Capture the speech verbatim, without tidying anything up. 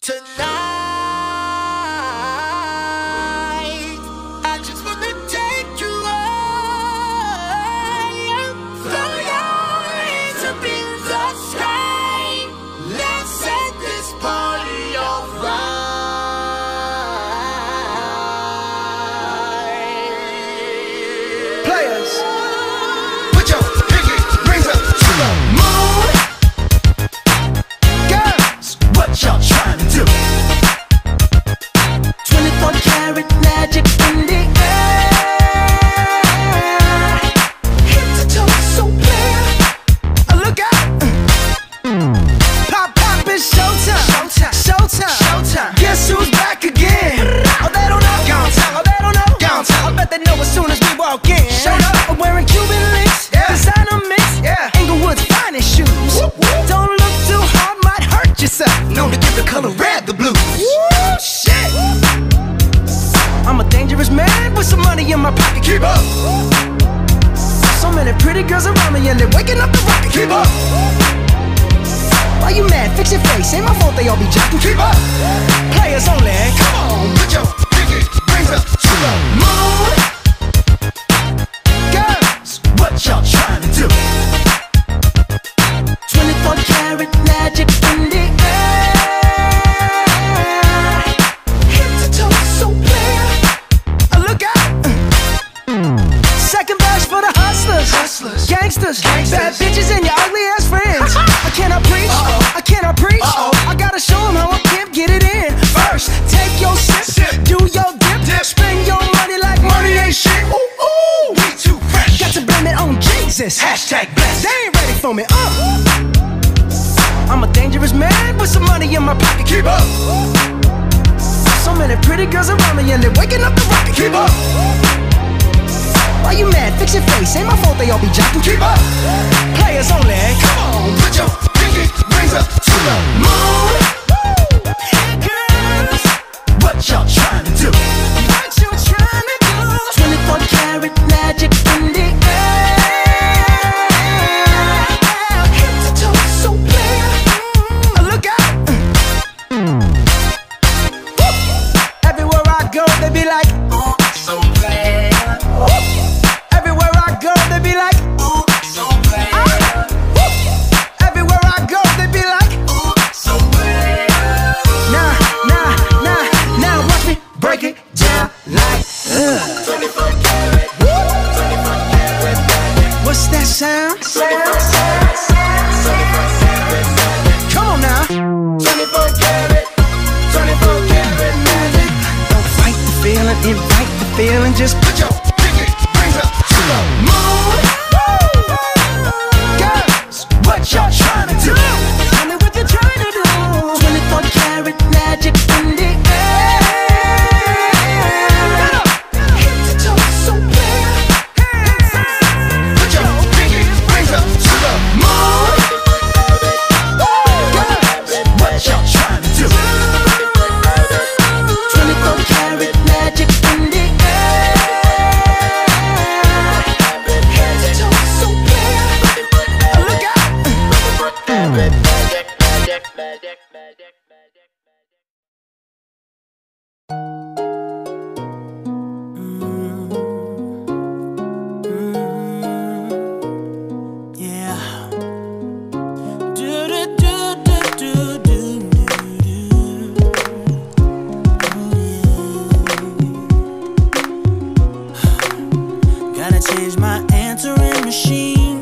Tonight, I just wanna take you high. Throw your hands up in the sky. Let's set this party on fire. Players, put your pinky rings up to the moon. Girls, what y'all trying to do? twenty-four karat magic in the air. Head to toe so clear. Uh, look out! Pop, pop, it's showtime. Showtime. Showtime. Showtime. Guess who's back again? Oh, they don't know. Gone tell. Oh, they don't know. Gone tell. I bet they know as soon as we walk in. Showed up. I'm wearing Cuban links, Yeah. designer mix, Yeah. Inglewood's finest shoes. Whoop, whoop. Don't look too hard, might hurt yourself. Known to give the color red the blues. Woo, shit. I'm a dangerous man with some money in my pocket. Keep up. So many pretty girls around me and they're waking up the rocket. Keep up. Why you mad? Fix your face. Ain't my fault they all be jocking. Keep up. Players only. Come on, put your pinky rings up to the moon. Girls, what y'all trying to do? twenty-four karat magic in the air. Head to toe so clear. Uh, look out! Second verse for the hustlers, Hustlers. gangsters, Gangsters. bad bitches and your ugly ass friends. I cannot preach, Uh-oh. I cannot preach. Uh-oh. I gotta show them how a pimp get it in. First, take your sip, Sip. do your dip, Dip. spend your money like Money ain't shit. Ooh, ooh, we too fresh. Got to blame it on Jesus. Hashtag blessed. They ain't ready for me. Uh. I'm a dangerous man with some money in my pocket. Keep up. So many pretty girls around me and they're waking up the rocket. Keep up. Why you mad? Fix your face. Ain't my fault they all be jocking. Keep up. Players only. Come on, put your pinky rings up to the moon. Girls, What y'all trying to do? what you trying to do? twenty-four karat magic in the air. Head to toe so clear. Uh, look out! Everywhere I go, they be like, Ooh, so bad. everywhere I go, they be like, Ooh, so bad. everywhere I go, they be like, Ooh, so bad. nah, nah, nah, nah, watch me Break it down like twenty-four karat. twenty-four karat magic. What's that sound? twenty-four karat magic. Come on now. twenty-four karat. twenty-four karat magic. Don't fight the feeling, invite the feeling, just put your pinky rings up to the moon. Girls, what y'all trying to do? tell me what you're trying to do. twenty-four karat magic in the air. Head to toe so clear. Put your pinky rings up to the moon. Girls, what y'all trying to do? twenty-four karat magic in the air. Head to toe so clear. Look out! Magic, magic, magic, magic, magic, magic. Yeah. Do do do do do do do do. Gotta change my answering machine.